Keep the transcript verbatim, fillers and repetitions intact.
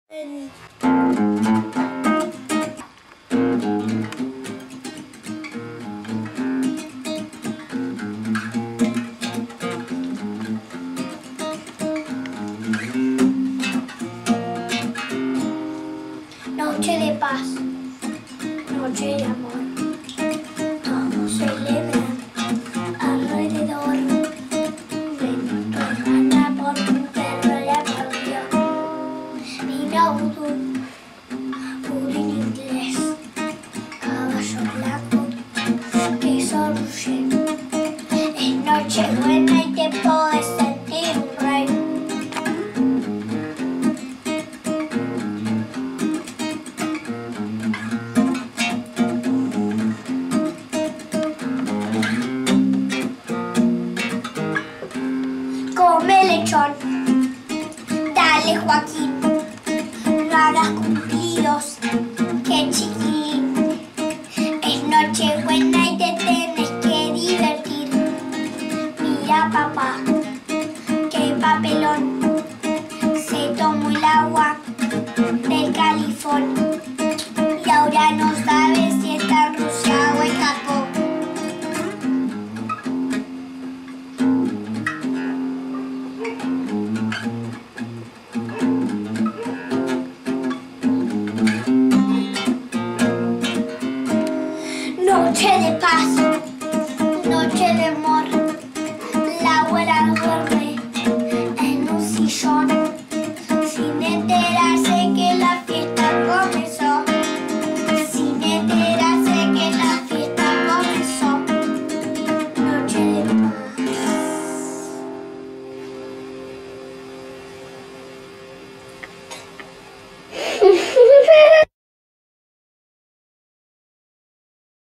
En... Noche de paz, noche de amor, todos celebran alrededor. Ven, tu hermana por un perro la perdió. Vino vudú, pudín inglés, caballo blanco, queso rullé. Es noche buena y te podés sentir un rey. Come lechón, dale Joaquín, no hagas cumplidos, que chiquín. Es noche buena y te tenés que divertir. Mira papá, qué papelón, se tomó el agua del califón. Y ahora no sabe si está en Rusia o en Japón. Noche de paz, noche de amor, la abuela duerme en un sillón, sin enterarse que la fiesta comenzó, sin enterarse que la fiesta comenzó. Noche de paz.